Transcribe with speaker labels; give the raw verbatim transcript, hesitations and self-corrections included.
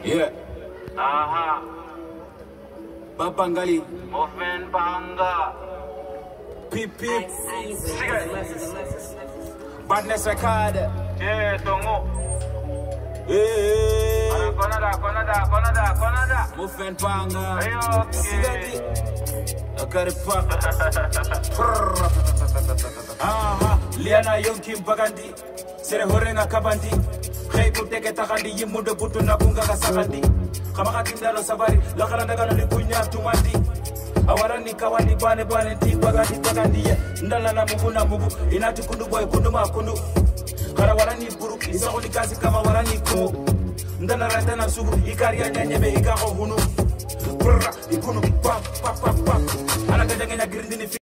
Speaker 1: Yeah.
Speaker 2: Aha.
Speaker 1: Babangali.
Speaker 2: Movement banga.
Speaker 1: Pip pip.
Speaker 3: Badness
Speaker 1: Badness record.
Speaker 2: Yeah, tongo.
Speaker 1: Hey.
Speaker 2: Konada, konada, konada, konada.
Speaker 1: Movement banga.
Speaker 2: Ayo, okay.
Speaker 1: Sigati. Akaripa. Aha. Liana yonki bagandi. Sere horenga kabandi. Hey kuteke takandi yimude butu na bunga kasakandi. Kama katindalo safari. Lakalanda kana likunya tumandi. Awarani kawani bane bane ti bagandi bagandi ye. Ndala na mugu na mugu. Inati kundu boy kundu ma kundu. Kara warani buru. Isako ni kasi kama warani kumu. Ndana rata na sugu. Ikari ya nyanyebe ikako hunu. Brrra ikunu. Pam pam pam pam. Anakajangenya girindini.